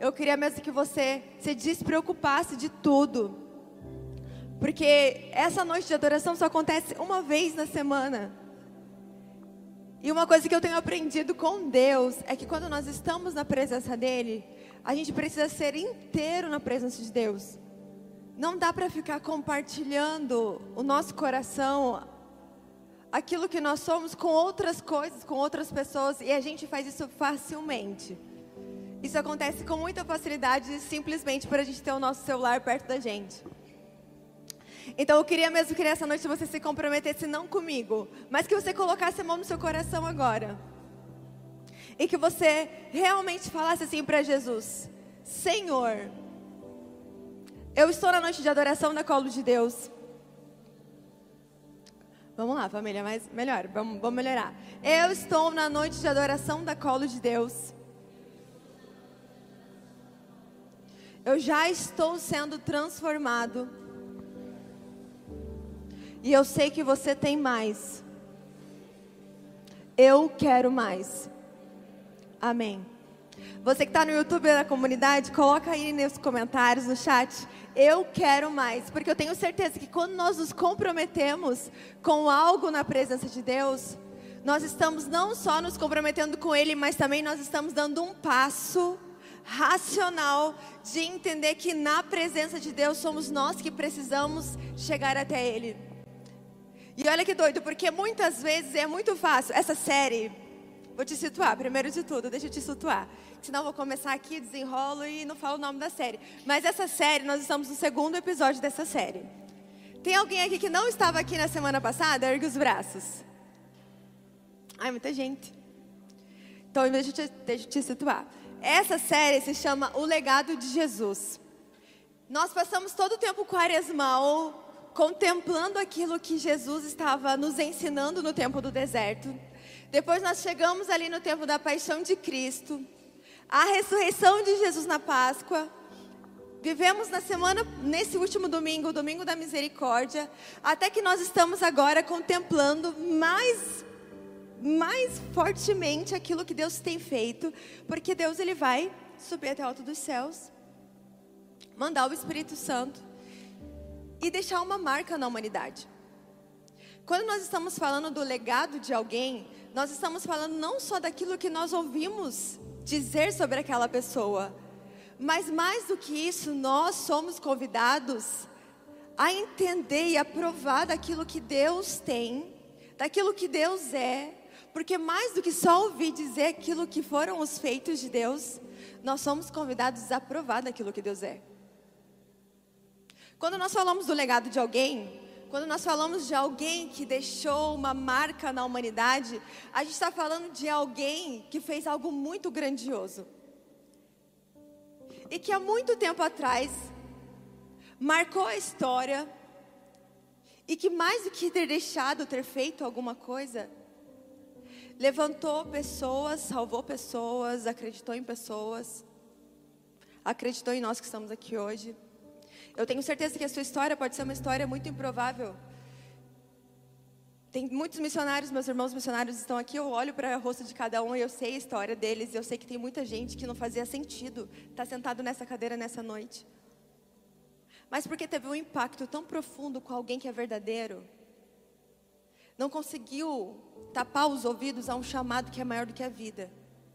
eu queria mesmo que você se despreocupasse de tudo. Porque essa noite de adoração só acontece uma vez na semana. E uma coisa que eu tenho aprendido com Deus é que quando nós estamos na presença dEle, a gente precisa ser inteiro na presença de Deus. Não dá para ficar compartilhando o nosso coração, aquilo que nós somos, com outras coisas, com outras pessoas, e a gente faz isso facilmente. Isso acontece com muita facilidade, simplesmente por a gente ter o nosso celular perto da gente. Então eu queria mesmo que nessa noite você se comprometesse não comigo, mas que você colocasse a mão no seu coração agora. E que você realmente falasse assim para Jesus: Senhor, eu estou na noite de adoração na colo de Deus. Vamos lá, família, mas melhor, vamos melhorar. Eu estou na noite de adoração da colo de Deus. Eu já estou sendo transformado. E eu sei que você tem mais. Eu quero mais. Amém. Você que está no YouTube da comunidade, coloca aí nos comentários, no chat: eu quero mais. Porque eu tenho certeza que quando nós nos comprometemos com algo na presença de Deus, nós estamos não só nos comprometendo com Ele, mas também nós estamos dando um passo racional de entender que na presença de Deus somos nós que precisamos chegar até Ele. E olha que doido, porque muitas vezes é muito fácil. Essa série, vou te situar, primeiro de tudo, deixa eu te situar. Senão eu vou começar aqui, desenrolo e não falo o nome da série. Mas essa série, nós estamos no 2º episódio dessa série. Tem alguém aqui que não estava aqui na semana passada? Ergue os braços. Ai, muita gente. Então, deixa eu te situar. Essa série se chama O Legado de Jesus. Nós passamos todo o tempo quaresmal contemplando aquilo que Jesus estava nos ensinando no tempo do deserto. Depois nós chegamos ali no tempo da paixão de Cristo, a ressurreição de Jesus na Páscoa. Vivemos nesse último domingo, o domingo da misericórdia, até que nós estamos agora contemplando mais fortemente aquilo que Deus tem feito, porque Deus ele vai subir até o alto dos céus, mandar o Espírito Santo e deixar uma marca na humanidade. Quando nós estamos falando do legado de alguém, nós estamos falando não só daquilo que nós ouvimos dizer sobre aquela pessoa, mas mais do que isso, nós somos convidados a entender e a provar daquilo que Deus tem, daquilo que Deus é, porque mais do que só ouvir dizer aquilo que foram os feitos de Deus, nós somos convidados a provar daquilo que Deus é. Quando nós falamos do legado de alguém, quando nós falamos de alguém que deixou uma marca na humanidade, a gente está falando de alguém que fez algo muito grandioso. E que há muito tempo atrás, marcou a história, e que mais do que ter feito alguma coisa, levantou pessoas, salvou pessoas, acreditou em pessoas, acreditou em nós que estamos aqui hoje. Eu tenho certeza que a sua história pode ser uma história muito improvável. Tem muitos missionários, meus irmãos missionários estão aqui, eu olho para o rosto de cada um e eu sei a história deles. Eu sei que tem muita gente que não fazia sentido estar sentado nessa cadeira nessa noite. Mas porque teve um impacto tão profundo com alguém que é verdadeiro, não conseguiu tapar os ouvidos a um chamado que é maior do que a vida.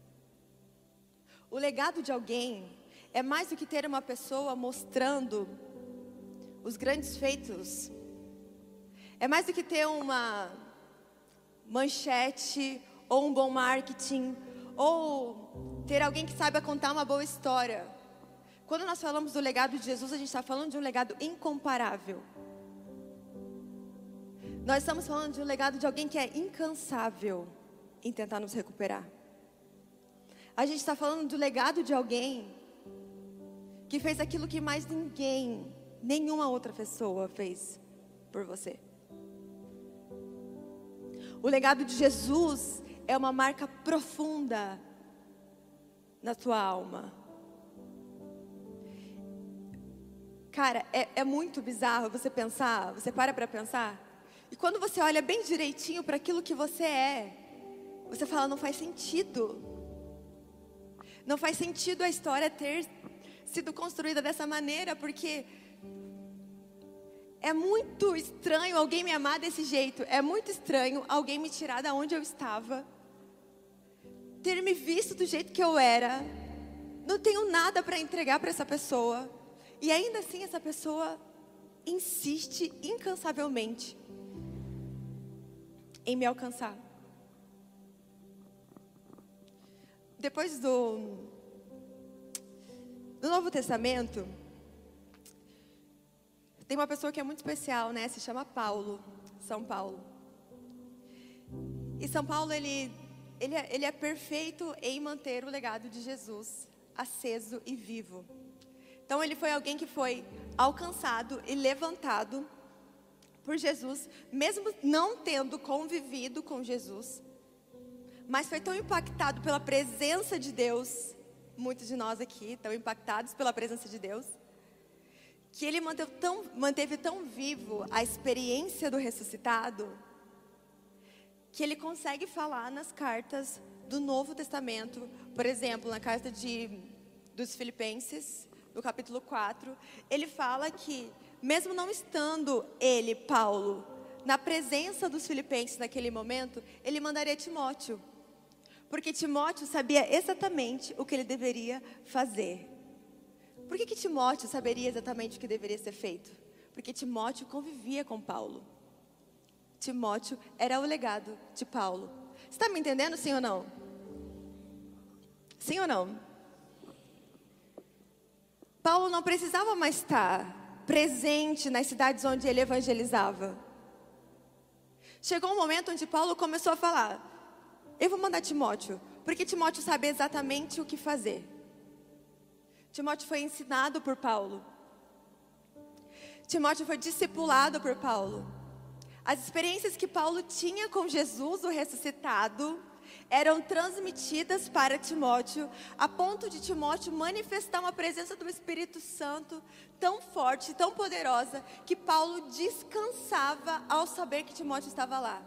O legado de alguém é mais do que ter uma pessoa mostrando os grandes feitos. É mais do que ter uma manchete ou um bom marketing, ou ter alguém que saiba contar uma boa história. Quando nós falamos do legado de Jesus, a gente está falando de um legado incomparável. Nós estamos falando de um legado de alguém que é incansável em tentar nos recuperar. A gente está falando do legado de alguém que fez aquilo que mais ninguém, nenhuma outra pessoa fez por você. O legado de Jesus é uma marca profunda na tua alma. Cara, é muito bizarro você pensar, você para pensar, e quando você olha bem direitinho para aquilo que você é, você fala, não faz sentido. Não faz sentido a história ter sido construída dessa maneira, porque é muito estranho alguém me amar desse jeito. É muito estranho alguém me tirar da onde eu estava, ter me visto do jeito que eu era. Não tenho nada para entregar para essa pessoa. E ainda assim essa pessoa insiste incansavelmente em me alcançar. Depois do Novo Testamento, tem uma pessoa que é muito especial, né? Se chama Paulo, São Paulo. E São Paulo, ele é perfeito em manter o legado de Jesus aceso e vivo. Então ele foi alguém que foi alcançado e levantado por Jesus, mesmo não tendo convivido com Jesus, mas foi tão impactado pela presença de Deus, muitos de nós aqui estão impactados pela presença de Deus, que ele manteve tão vivo a experiência do ressuscitado, que ele consegue falar nas cartas do Novo Testamento, por exemplo, na carta dos Filipenses, no capítulo 4, ele fala que, mesmo não estando ele, Paulo, na presença dos filipenses naquele momento, ele mandaria Timóteo, porque Timóteo sabia exatamente o que ele deveria fazer. Por que Timóteo saberia exatamente o que deveria ser feito? Porque Timóteo convivia com Paulo. Timóteo era o legado de Paulo. Você está me entendendo, sim ou não? Sim ou não? Paulo não precisava mais estar presente nas cidades onde ele evangelizava. Chegou um momento onde Paulo começou a falar: eu vou mandar Timóteo, porque Timóteo sabe exatamente o que fazer. Timóteo foi ensinado por Paulo. Timóteo foi discipulado por Paulo. As experiências que Paulo tinha com Jesus, o ressuscitado, eram transmitidas para Timóteo, a ponto de Timóteo manifestar uma presença do Espírito Santo tão forte, tão poderosa, que Paulo descansava ao saber que Timóteo estava lá.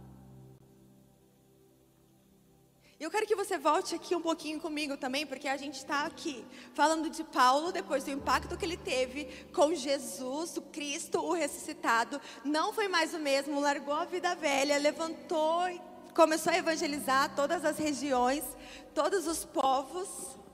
E eu quero que você volte aqui um pouquinho comigo também, porque a gente está aqui falando de Paulo, depois do impacto que ele teve com Jesus, o Cristo, o ressuscitado. Não foi mais o mesmo, largou a vida velha, levantou e começou a evangelizar todas as regiões, todos os povos.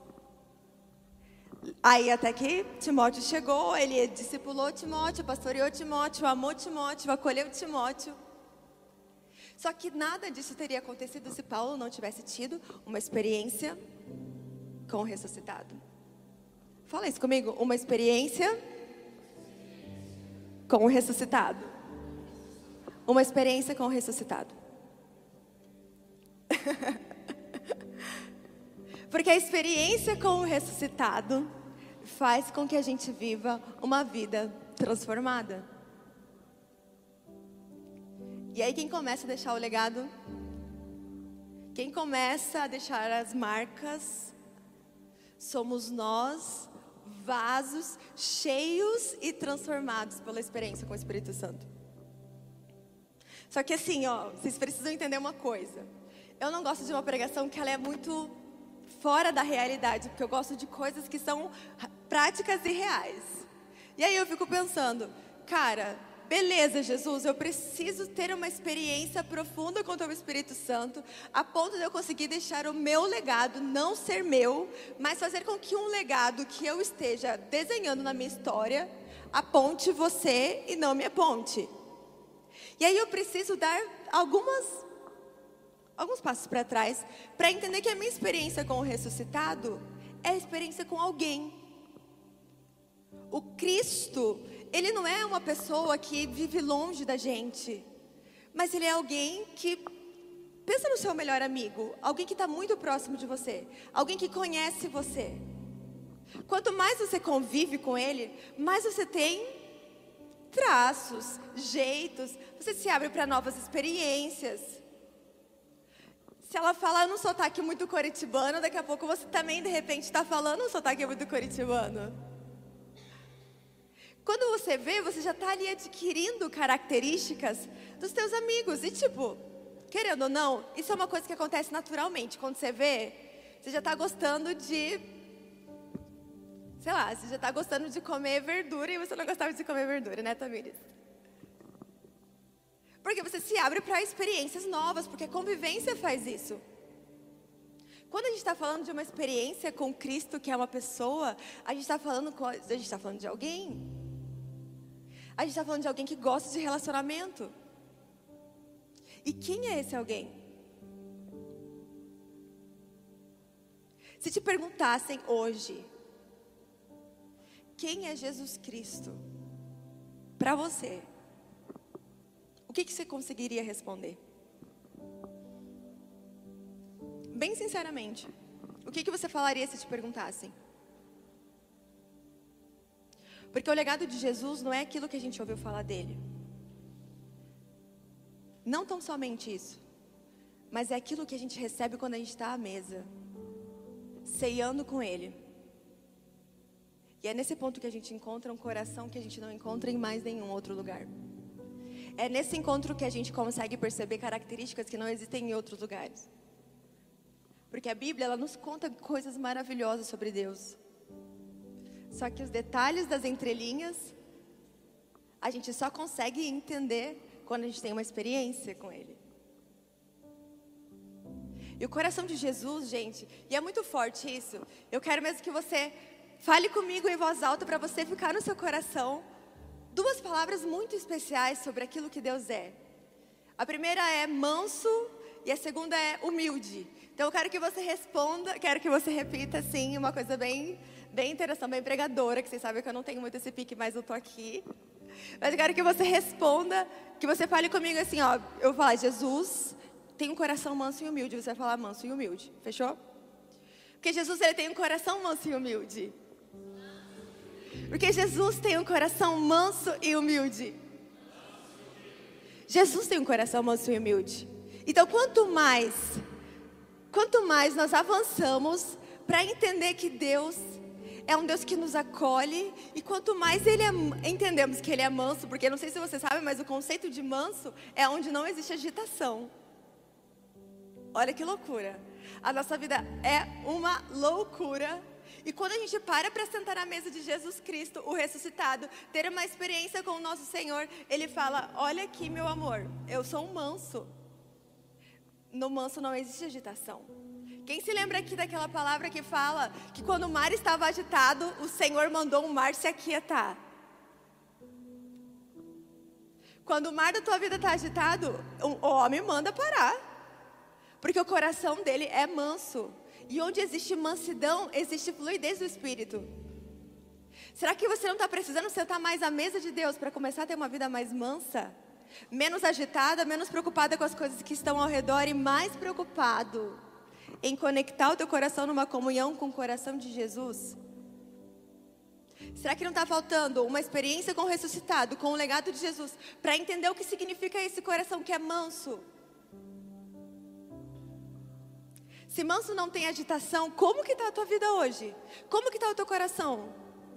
Aí até que Timóteo chegou, ele discipulou Timóteo, pastoreou Timóteo, amou Timóteo, acolheu Timóteo. Só que nada disso teria acontecido se Paulo não tivesse tido uma experiência com o ressuscitado. Fala isso comigo, uma experiência com o ressuscitado. Uma experiência com o ressuscitado. Porque a experiência com o ressuscitado faz com que a gente viva uma vida transformada. E aí quem começa a deixar o legado? Quem começa a deixar as marcas? Somos nós, vasos cheios e transformados pela experiência com o Espírito Santo. Só que assim, vocês precisam entender uma coisa. Eu não gosto de uma pregação que ela é muito fora da realidade, porque eu gosto de coisas que são práticas e reais. E aí eu fico pensando, cara, beleza, Jesus, eu preciso ter uma experiência profunda com o Teu Espírito Santo, a ponto de eu conseguir deixar o meu legado não ser meu, mas fazer com que um legado que eu esteja desenhando na minha história aponte você e não me aponte. E aí eu preciso dar alguns passos para trás, para entender que a minha experiência com o ressuscitado é a experiência com alguém. O Cristo, Ele não é uma pessoa que vive longe da gente, mas Ele é alguém que, pensa no seu melhor amigo, alguém que está muito próximo de você, alguém que conhece você. Quanto mais você convive com Ele, mais você tem traços, jeitos, você se abre para novas experiências. Se ela fala num sotaque muito curitibano, daqui a pouco você também de repente está falando um sotaque muito curitibano. Quando você vê, você já está ali adquirindo características dos teus amigos. E tipo, querendo ou não, isso é uma coisa que acontece naturalmente. Quando você vê, você já está gostando de, sei lá, você já está gostando de comer verdura e você não gostava de comer verdura, né, Tamires? Porque você se abre para experiências novas, porque a convivência faz isso. Quando a gente está falando de uma experiência com Cristo, que é uma pessoa, a gente está falando de alguém. A gente está falando de alguém que gosta de relacionamento. E quem é esse alguém? Se te perguntassem hoje, quem é Jesus Cristo para você? O que você conseguiria responder? Bem sinceramente, o que você falaria se te perguntassem? Porque o legado de Jesus não é aquilo que a gente ouviu falar dele. Não tão somente isso, mas é aquilo que a gente recebe quando a gente está à mesa, ceiando com ele. E é nesse ponto que a gente encontra um coração que a gente não encontra em mais nenhum outro lugar. É nesse encontro que a gente consegue perceber características que não existem em outros lugares. Porque a Bíblia, ela nos conta coisas maravilhosas sobre Deus. Só que os detalhes das entrelinhas, a gente só consegue entender quando a gente tem uma experiência com Ele. E o coração de Jesus, gente, e é muito forte isso. Eu quero mesmo que você fale comigo em voz alta para você ficar no seu coração duas palavras muito especiais sobre aquilo que Deus é. A primeira é manso e a segunda é humilde. Então eu quero que você responda, quero que você repita assim, uma coisa bem interessante, bem pregadora, que vocês sabem que eu não tenho muito esse pique, mas eu tô aqui. Mas eu quero que você responda, que você fale comigo assim, ó, eu vou falar, Jesus tem um coração manso e humilde, você vai falar manso e humilde, fechou? Porque Jesus, ele tem um coração manso e humilde. Porque Jesus tem um coração manso e humilde. Jesus tem um coração manso e humilde. Então quanto mais nós avançamos para entender que Deus é um Deus que nos acolhe, e quanto mais entendemos que Ele é manso, porque não sei se você sabe, mas o conceito de manso é onde não existe agitação. Olha que loucura. A nossa vida é uma loucura. E quando a gente para sentar na mesa de Jesus Cristo, o ressuscitado, ter uma experiência com o nosso Senhor, Ele fala, olha aqui meu amor, eu sou um manso. No manso não existe agitação. Quem se lembra aqui daquela palavra que fala que quando o mar estava agitado, o Senhor mandou o mar se aquietar? Quando o mar da tua vida está agitado, o homem manda parar. Porque o coração dele é manso. E onde existe mansidão, existe fluidez do Espírito. Será que você não está precisando sentar mais à mesa de Deus para começar a ter uma vida mais mansa? Menos agitada, menos preocupada com as coisas que estão ao redor e mais preocupado em conectar o teu coração numa comunhão com o coração de Jesus? Será que não está faltando uma experiência com o ressuscitado, com o legado de Jesus, para entender o que significa esse coração que é manso? Se manso não tem agitação, como que está a tua vida hoje? Como que está o teu coração?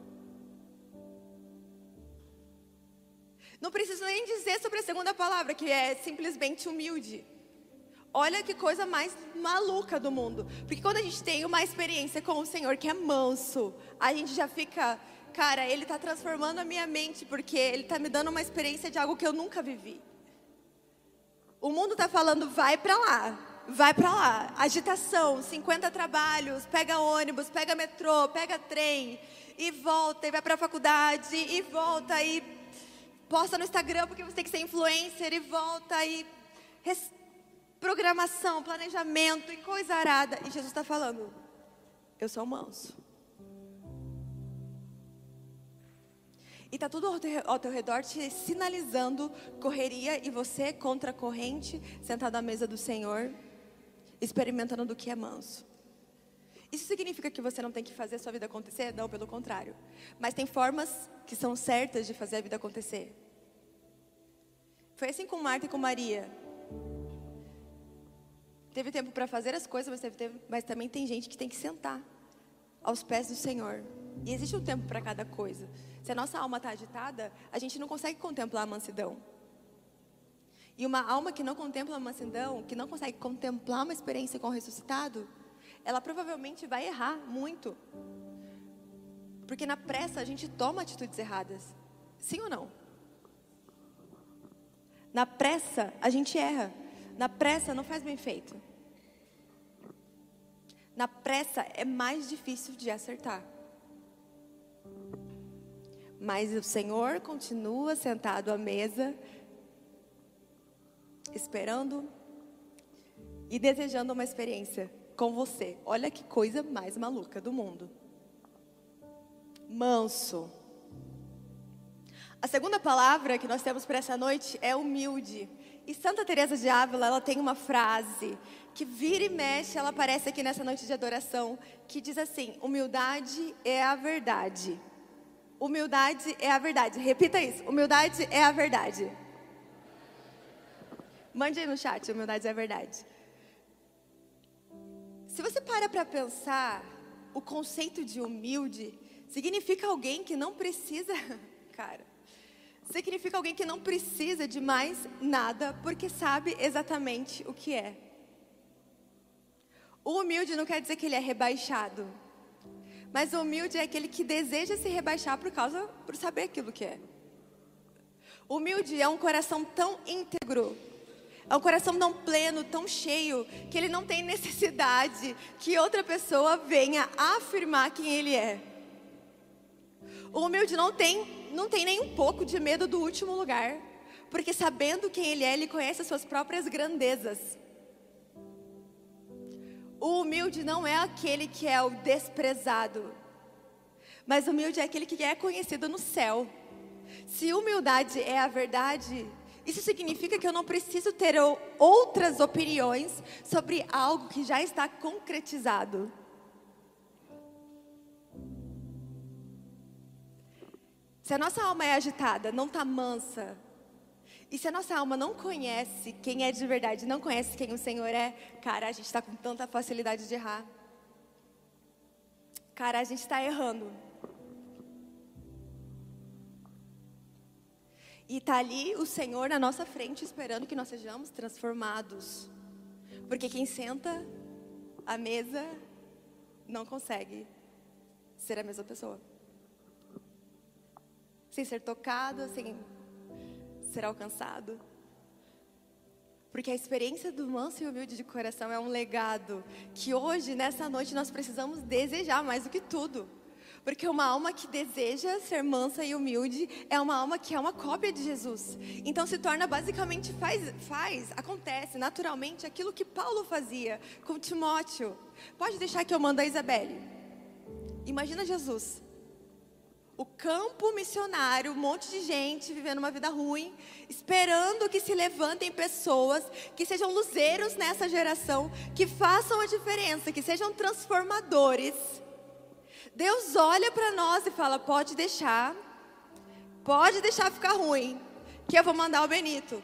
Não preciso nem dizer sobre a segunda palavra, que é simplesmente humilde. Olha que coisa mais maluca do mundo. Porque quando a gente tem uma experiência com o Senhor que é manso, a gente já fica, cara, Ele está transformando a minha mente, porque Ele está me dando uma experiência de algo que eu nunca vivi. O mundo está falando, vai para lá, agitação, 50 trabalhos, pega ônibus, pega metrô, pega trem, e volta, e vai para a faculdade, e volta, e posta no Instagram porque você tem que ser influencer, e volta, e programação, planejamento, e coisa arada. E Jesus está falando, eu sou manso. E está tudo ao teu redor te sinalizando correria, e você contra a corrente, sentado à mesa do Senhor, experimentando do que é manso. Isso significa que você não tem que fazer a sua vida acontecer? Não, pelo contrário. Mas tem formas que são certas de fazer a vida acontecer. Foi assim com Marta e com Maria. Teve tempo para fazer as coisas, mas também tem gente que tem que sentar aos pés do Senhor. E existe um tempo para cada coisa. Se a nossa alma está agitada, a gente não consegue contemplar a mansidão. E uma alma que não contempla a mansidão, que não consegue contemplar uma experiência com o ressuscitado, ela provavelmente vai errar muito. Porque na pressa a gente toma atitudes erradas. Sim ou não? Na pressa a gente erra. Na pressa não faz bem feito. Na pressa é mais difícil de acertar. Mas o Senhor continua sentado à mesa, esperando e desejando uma experiência com você. Olha que coisa mais maluca do mundo. Manso. A segunda palavra que nós temos para essa noite é humilde. E Santa Teresa de Ávila, ela tem uma frase que vira e mexe, ela aparece aqui nessa noite de adoração, que diz assim: humildade é a verdade. Humildade é a verdade. Repita isso. Humildade é a verdade. Mande aí no chat, humildade é a verdade. Se você para pensar, o conceito de humilde significa alguém que não precisa, cara, significa alguém que não precisa de mais nada, porque sabe exatamente o que é. O humilde não quer dizer que ele é rebaixado, mas o humilde é aquele que deseja se rebaixar por saber aquilo que é. O humilde é um coração tão íntegro, é um coração tão pleno, tão cheio, que ele não tem necessidade que outra pessoa venha afirmar quem ele é. O humilde não tem nem um pouco de medo do último lugar, porque sabendo quem ele é, ele conhece as suas próprias grandezas. O humilde não é aquele que é o desprezado, mas o humilde é aquele que é conhecido no céu. Se humildade é a verdade, isso significa que eu não preciso ter outras opiniões sobre algo que já está concretizado. Se a nossa alma é agitada, não está mansa, e se a nossa alma não conhece quem é de verdade, não conhece quem o Senhor é, cara, a gente está com tanta facilidade de errar. Cara, a gente está errando. E está ali o Senhor na nossa frente, esperando que nós sejamos transformados. Porque quem senta à mesa não consegue ser a mesma pessoa. Sem ser tocado, sem ser alcançado. Porque a experiência do manso e humilde de coração é um legado que hoje, nessa noite, nós precisamos desejar mais do que tudo. Porque uma alma que deseja ser mansa e humilde é uma alma que é uma cópia de Jesus. Então se torna basicamente, acontece naturalmente aquilo que Paulo fazia com Timóteo. Pode deixar que eu mando a Isabelle. Imagina Jesus. O campo missionário, um monte de gente vivendo uma vida ruim, esperando que se levantem pessoas que sejam luzeiros nessa geração, que façam a diferença, que sejam transformadores. Deus olha para nós e fala: pode deixar ficar ruim, que eu vou mandar o Benito.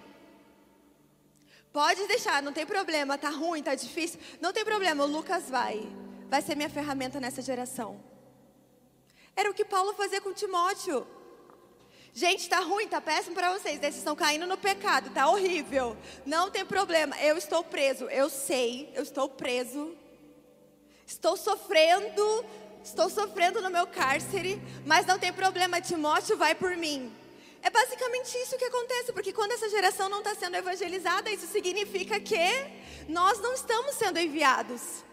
Pode deixar, não tem problema, tá ruim, tá difícil, não tem problema, o Lucas vai ser minha ferramenta nessa geração. Era o que Paulo fazia com Timóteo. Gente, tá ruim, tá péssimo para vocês. Vocês estão caindo no pecado, tá horrível. Não tem problema, eu estou preso. Eu sei, eu estou preso. Estou sofrendo no meu cárcere. Mas não tem problema, Timóteo vai por mim. É basicamente isso que acontece. Porque quando essa geração não está sendo evangelizada, isso significa que nós não estamos sendo enviados.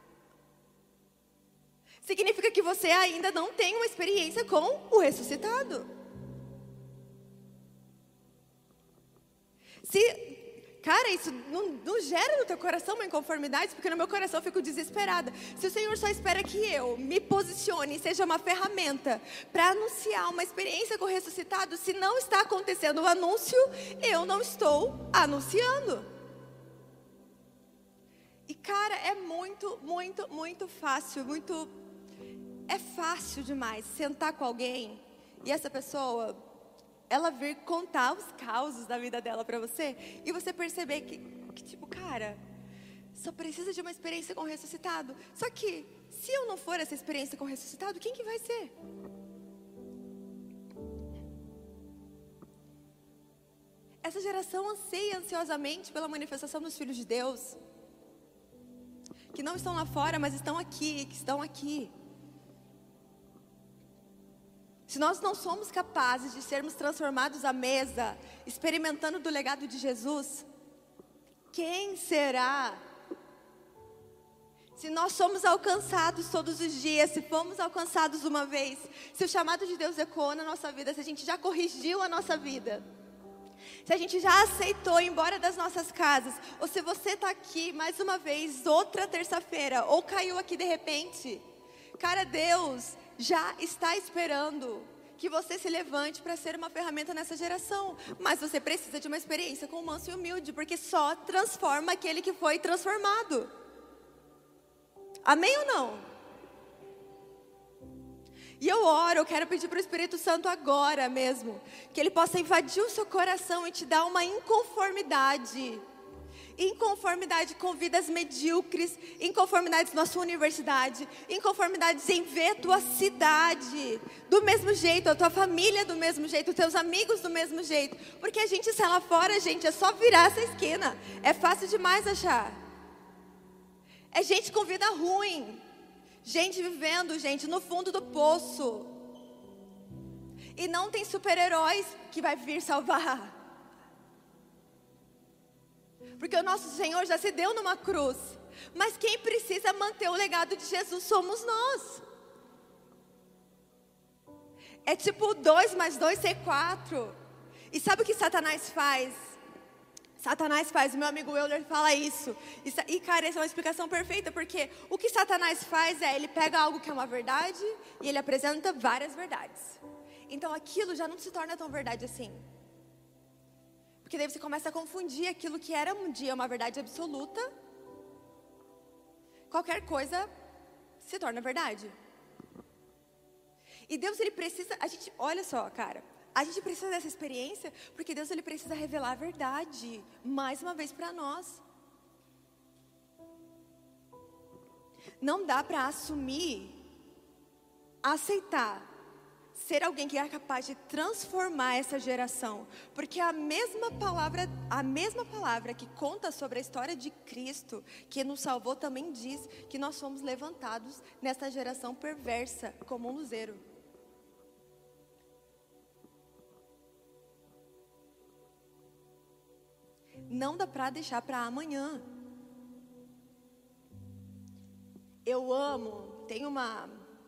Significa que você ainda não tem uma experiência com o ressuscitado. Cara, isso não gera no teu coração uma inconformidade, porque no meu coração eu fico desesperada. Se o Senhor só espera que eu me posicione e seja uma ferramenta para anunciar uma experiência com o ressuscitado, se não está acontecendo o anúncio, eu não estou anunciando. E cara, é muito fácil, é fácil demais sentar com alguém e essa pessoa, ela vir contar os causos da vida dela pra você e você perceber que tipo, cara, só precisa de uma experiência com o ressuscitado. Só que, se eu não for essa experiência com o ressuscitado, quem que vai ser? Essa geração anseia ansiosamente pela manifestação dos filhos de Deus. que não estão lá fora, mas estão aqui, que estão aqui. Se nós não somos capazes de sermos transformados à mesa, experimentando do legado de Jesus, quem será? Se nós somos alcançados todos os dias, se fomos alcançados uma vez, se o chamado de Deus ecoou na nossa vida, se a gente já corrigiu a nossa vida, se a gente já aceitou ir embora das nossas casas, ou se você está aqui mais uma vez, outra terça-feira, ou caiu aqui de repente, cara, Deus já está esperando que você se levante para ser uma ferramenta nessa geração. Mas você precisa de uma experiência com o manso e humilde, porque só transforma aquele que foi transformado. Amém ou não? E eu oro, eu quero pedir para o Espírito Santo agora mesmo, que Ele possa invadir o seu coração e te dar uma inconformidade. Inconformidade com vidas medíocres, inconformidades na sua universidade, inconformidades em ver a tua cidade do mesmo jeito, a tua família do mesmo jeito, os teus amigos do mesmo jeito. Porque a gente sai lá fora, gente, é só virar essa esquina. É fácil demais achar. É gente com vida ruim, gente vivendo, gente, no fundo do poço. E não tem super-heróis que vai vir salvar. Porque o nosso Senhor já se deu numa cruz. Mas quem precisa manter o legado de Jesus somos nós. É tipo 2 mais 2 ser 4. E sabe o que Satanás faz? Satanás faz, o meu amigo Euler fala isso. E cara, essa é uma explicação perfeita. Porque o que Satanás faz é, ele pega algo que é uma verdade e ele apresenta várias verdades. Então aquilo já não se torna tão verdade assim. Porque daí você começa a confundir aquilo que era um dia uma verdade absoluta. Qualquer coisa se torna verdade. E Deus, Ele precisa, olha só, cara, a gente precisa dessa experiência, porque Deus, Ele precisa revelar a verdade, mais uma vez para nós. Não dá para assumir, aceitar, ser alguém que é capaz de transformar essa geração. Porque a mesma palavra que conta sobre a história de Cristo, que nos salvou, também diz que nós fomos levantados nessa geração perversa como um luzeiro. Não dá para deixar para amanhã. Eu amo, tem uma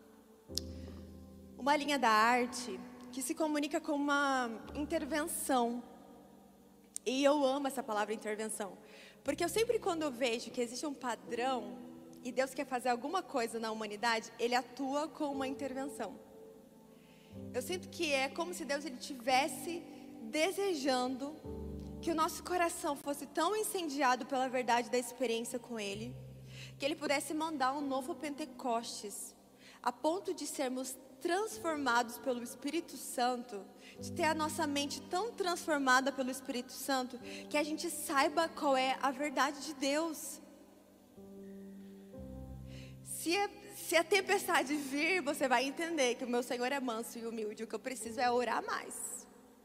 linha da arte que se comunica com uma intervenção. E eu amo essa palavra intervenção. Porque eu sempre, quando eu vejo que existe um padrão e Deus quer fazer alguma coisa na humanidade, Ele atua com uma intervenção. Eu sinto que é como se Deus, Ele estivesse desejando que o nosso coração fosse tão incendiado pela verdade da experiência com Ele, que Ele pudesse mandar um novo Pentecostes, a ponto de sermos transformados pelo Espírito Santo, de ter a nossa mente tão transformada pelo Espírito Santo, que a gente saiba qual é a verdade de Deus. Se a tempestade vir, você vai entender que o meu Senhor é manso e humilde, o que eu preciso é orar mais.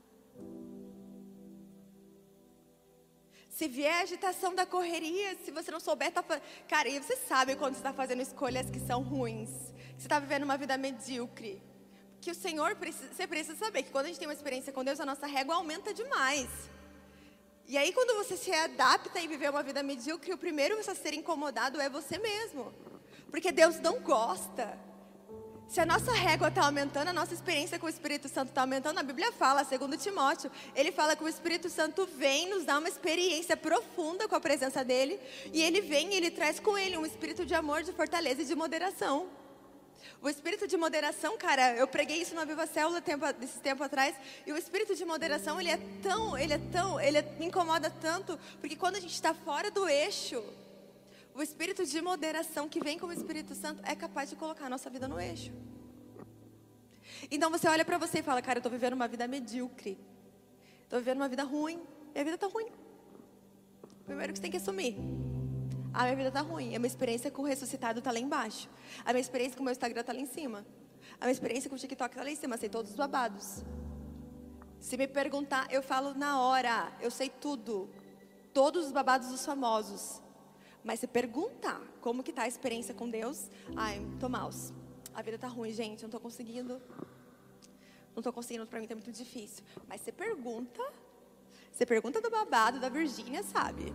Se vier a agitação da correria, se você não souber, cara, e você sabe quando você está fazendo escolhas que são ruins, que você está vivendo uma vida medíocre, que o Senhor você precisa saber que quando a gente tem uma experiência com Deus, a nossa régua aumenta demais. E aí quando você se adapta e viver uma vida medíocre, o primeiro a ser incomodado é você mesmo, porque Deus não gosta. Se a nossa régua está aumentando, a nossa experiência com o Espírito Santo está aumentando. A Bíblia fala, segundo Timóteo, ele fala que o Espírito Santo vem nos dar uma experiência profunda com a presença dele. E ele vem e ele traz com ele um espírito de amor, de fortaleza e de moderação. O espírito de moderação, cara, eu preguei isso na Viva Célula desse tempo atrás. E o espírito de moderação, ele me incomoda tanto, porque quando a gente está fora do eixo, o espírito de moderação que vem com o Espírito Santo é capaz de colocar a nossa vida no eixo. Então você olha pra você e fala, cara, eu tô vivendo uma vida medíocre. Tô vivendo uma vida ruim. Minha vida tá ruim. Primeiro que você tem que assumir. A minha vida tá ruim. A minha experiência com o ressuscitado tá lá embaixo. A minha experiência com o meu Instagram tá lá em cima. A minha experiência com o TikTok tá lá em cima. Sei todos os babados. Se me perguntar, eu falo na hora. Eu sei tudo. Todos os babados dos famosos. Mas se perguntar como que tá a experiência com Deus, ai, tô maus. A vida tá ruim, gente, não tô conseguindo, pra mim tá muito difícil. Mas você pergunta do babado, da Virgínia, sabe?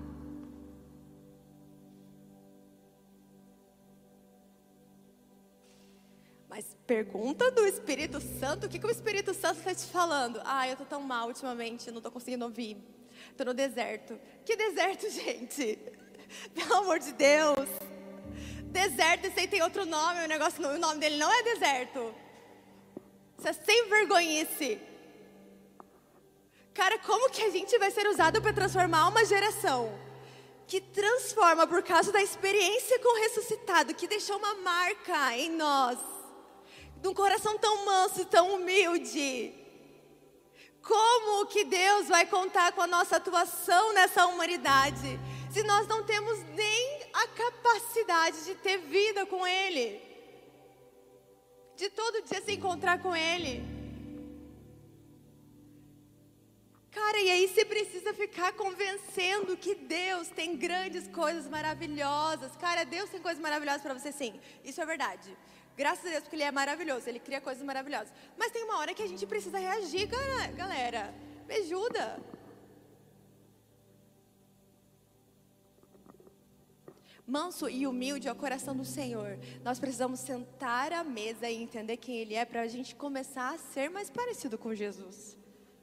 Mas pergunta do Espírito Santo, o que o Espírito Santo está te falando? Ah, eu tô tão mal ultimamente, não tô conseguindo ouvir. Tô no deserto. Que deserto, gente? Pelo amor de Deus. Deserto, esse aí tem outro nome, o nome dele não é deserto. Isso é sem vergonhice. Cara, como que a gente vai ser usado para transformar uma geração que transforma por causa da experiência com o ressuscitado, que deixou uma marca em nós, de um coração tão manso, tão humilde? Como que Deus vai contar com a nossa atuação nessa humanidade, se nós não temos nem a capacidade de ter vida com Ele, de todo dia se encontrar com Ele? Cara, e aí você precisa ficar convencendo que Deus tem grandes coisas maravilhosas. Cara, Deus tem coisas maravilhosas para você, sim, isso é verdade. Graças a Deus, porque Ele é maravilhoso, Ele cria coisas maravilhosas. Mas tem uma hora que a gente precisa reagir, galera. Me ajuda. Manso e humilde é o coração do Senhor. Nós precisamos sentar à mesa e entender quem Ele é, para a gente começar a ser mais parecido com Jesus.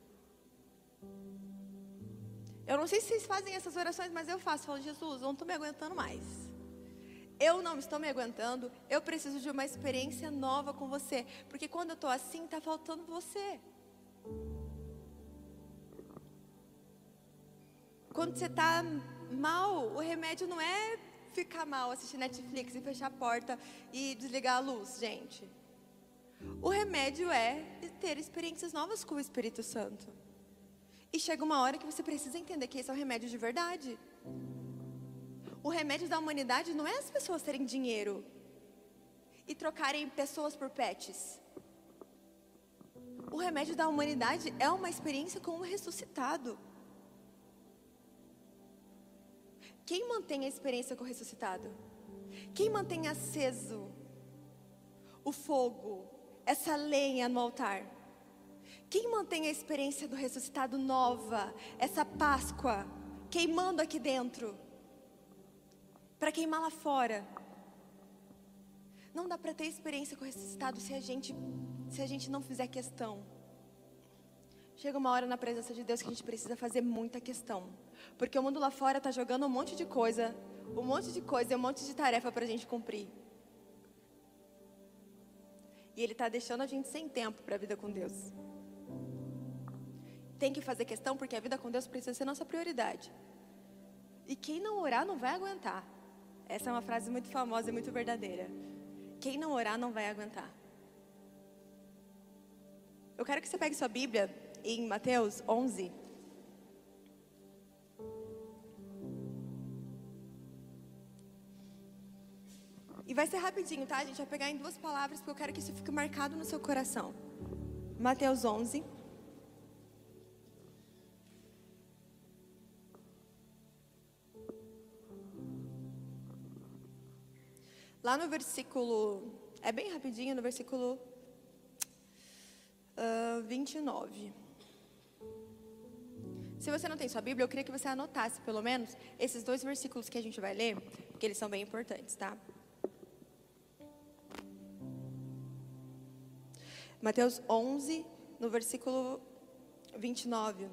Eu não sei se vocês fazem essas orações, mas eu faço. Falo, Jesus, eu não estou me aguentando mais. Eu não estou me aguentando, eu preciso de uma experiência nova com você. Porque quando eu estou assim, está faltando você. Quando você está mal, o remédio não é ficar mal, assistir Netflix e fechar a porta e desligar a luz, gente. O remédio é ter experiências novas com o Espírito Santo. E chega uma hora que você precisa entender que esse é o remédio de verdade. O remédio da humanidade não é as pessoas terem dinheiro e trocarem pessoas por pets. O remédio da humanidade é uma experiência com o ressuscitado. Quem mantém a experiência com o ressuscitado? Quem mantém aceso o fogo, essa lenha no altar? Quem mantém a experiência do ressuscitado nova, essa Páscoa, queimando aqui dentro, para queimar lá fora? Não dá para ter experiência com o ressuscitado se a gente não fizer questão. Chega uma hora na presença de Deus que a gente precisa fazer muita questão, porque o mundo lá fora está jogando um monte de coisa e um monte de tarefa para a gente cumprir. E Ele está deixando a gente sem tempo para a vida com Deus. Tem que fazer questão, porque a vida com Deus precisa ser nossa prioridade. E quem não orar não vai aguentar. Essa é uma frase muito famosa e muito verdadeira. Quem não orar não vai aguentar. Eu quero que você pegue sua Bíblia em Mateus 11. E vai ser rapidinho, tá? A gente vai pegar em 2 palavras, porque eu quero que isso fique marcado no seu coração. Mateus 11. Lá no versículo, é bem rapidinho, no versículo 29. Se você não tem sua Bíblia, eu queria que você anotasse pelo menos esses 2 versículos que a gente vai ler, porque eles são bem importantes, tá? Mateus 11, no versículo 29.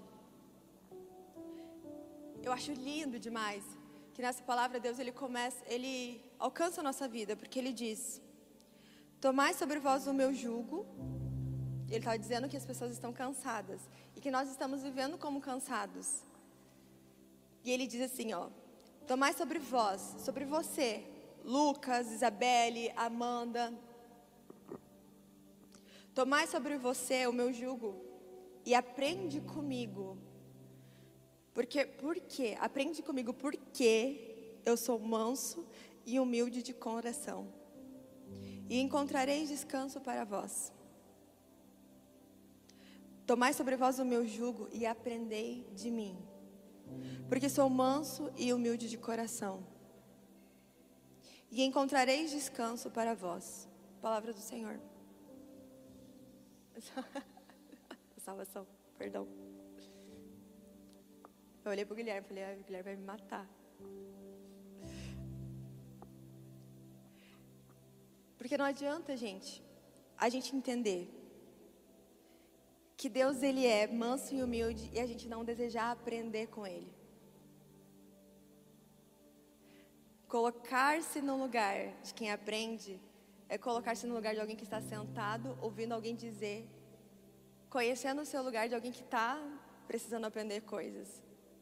Eu acho lindo demais que nessa palavra Deus ele alcança a nossa vida, porque Ele diz: tomai sobre vós o meu jugo. Ele está dizendo que as pessoas estão cansadas e que nós estamos vivendo como cansados. E Ele diz assim, ó: tomai sobre vós, sobre você, Lucas, Isabelle, Amanda, tomai sobre você o meu jugo e aprende comigo. Aprende comigo, porque eu sou manso e humilde de coração, e encontrareis descanso para vós. Tomai sobre vós o meu jugo e aprendei de mim, porque sou manso e humilde de coração, e encontrareis descanso para vós. Palavra do Senhor. Salvação, perdão. Eu olhei para o Guilherme e falei, o Guilherme vai me matar. Porque não adianta, gente, a gente entender que Deus, Ele é manso e humilde e a gente não desejar aprender com Ele. Colocar-se no lugar de quem aprende é colocar-se no lugar de alguém que está sentado, ouvindo alguém dizer, conhecendo o seu lugar de alguém que está precisando aprender coisas.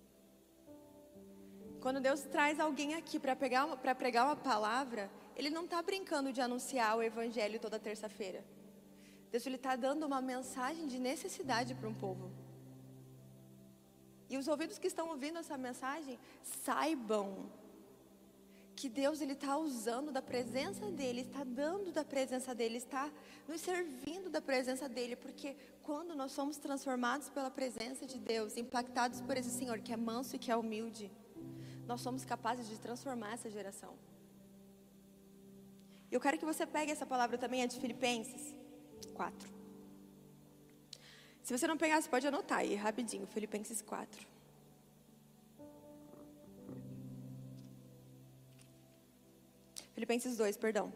Quando Deus traz alguém aqui para pregar uma palavra, Ele não está brincando de anunciar o Evangelho toda terça-feira. Deus, Ele está dando uma mensagem de necessidade para um povo. E os ouvidos que estão ouvindo essa mensagem, saibam que Deus, Ele está usando da presença dEle, está dando da presença dEle, está nos servindo da presença dEle, porque quando nós somos transformados pela presença de Deus, impactados por esse Senhor que é manso e que é humilde, nós somos capazes de transformar essa geração. Eu quero que você pegue essa palavra também, é de Filipenses 4. Se você não pegar, você pode anotar aí, rapidinho, Filipenses 4. Filipenses 2, perdão.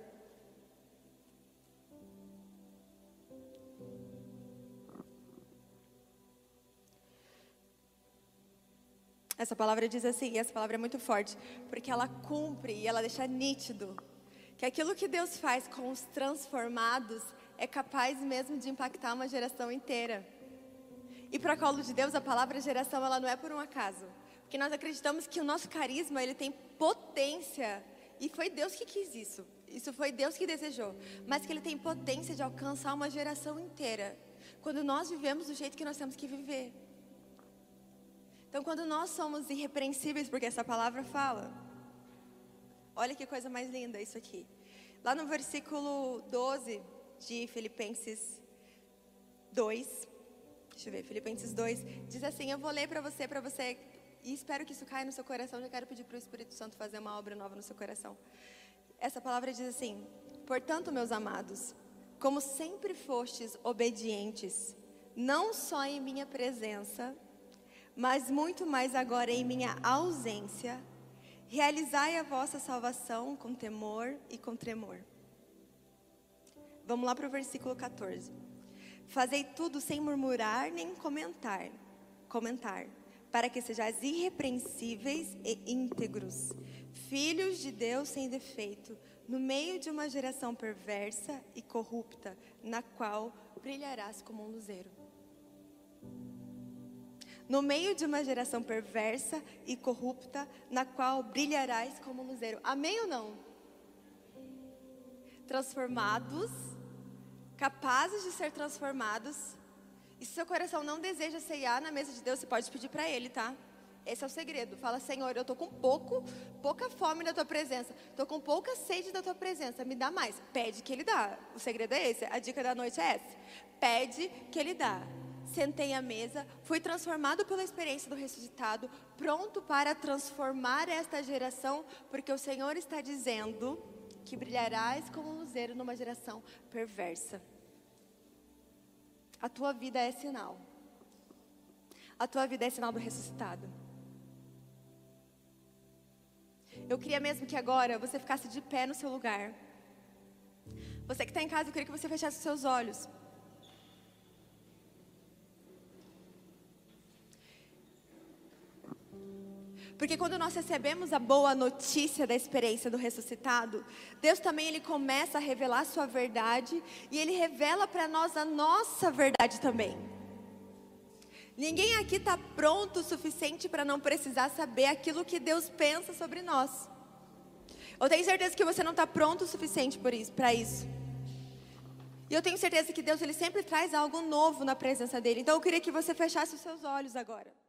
Essa palavra diz assim, e essa palavra é muito forte, porque ela cumpre e ela deixa nítido que aquilo que Deus faz com os transformados é capaz mesmo de impactar uma geração inteira. E para o colo de Deus, a palavra geração, ela não é por um acaso. Porque nós acreditamos que o nosso carisma, ele tem potência. E foi Deus que quis isso. Isso foi Deus que desejou. Mas que ele tem potência de alcançar uma geração inteira. Quando nós vivemos do jeito que nós temos que viver. Então, quando nós somos irrepreensíveis, porque essa palavra fala. Olha que coisa mais linda isso aqui. Lá no versículo 12 de Filipenses 2. Deixa eu ver, Filipenses 2. Diz assim, eu vou ler para você. E espero que isso caia no seu coração. Já quero pedir para o Espírito Santo fazer uma obra nova no seu coração. Essa palavra diz assim: portanto, meus amados, como sempre fostes obedientes, não só em minha presença, mas muito mais agora em minha ausência, realizai a vossa salvação com temor e com tremor. Vamos lá para o versículo 14. Fazei tudo sem murmurar nem comentar, para que sejais irrepreensíveis e íntegros, filhos de Deus sem defeito, no meio de uma geração perversa e corrupta, na qual brilharás como um luzeiro. No meio de uma geração perversa e corrupta, na qual brilharás como um luzeiro. Amém ou não? Transformados, capazes de ser transformados. E se seu coração não deseja ceiar na mesa de Deus, você pode pedir para Ele, tá? Esse é o segredo. Fala, Senhor, eu estou com pouca fome da Tua presença. Estou com pouca sede da Tua presença. Me dá mais. Pede que Ele dá. O segredo é esse. A dica da noite é essa. Pede que Ele dá. Sentei à mesa, fui transformado pela experiência do ressuscitado, pronto para transformar esta geração, porque o Senhor está dizendo que brilharás como um luzeiro numa geração perversa. A tua vida é sinal. A tua vida é sinal do ressuscitado. Eu queria mesmo que agora você ficasse de pé no seu lugar. Você que está em casa, eu queria que você fechasse os seus olhos. Porque quando nós recebemos a boa notícia da experiência do ressuscitado, Deus também Ele começa a revelar a sua verdade e Ele revela para nós a nossa verdade também. Ninguém aqui está pronto o suficiente para não precisar saber aquilo que Deus pensa sobre nós. Eu tenho certeza que você não está pronto o suficiente para isso. E eu tenho certeza que Deus Ele sempre traz algo novo na presença dEle. Então eu queria que você fechasse os seus olhos agora.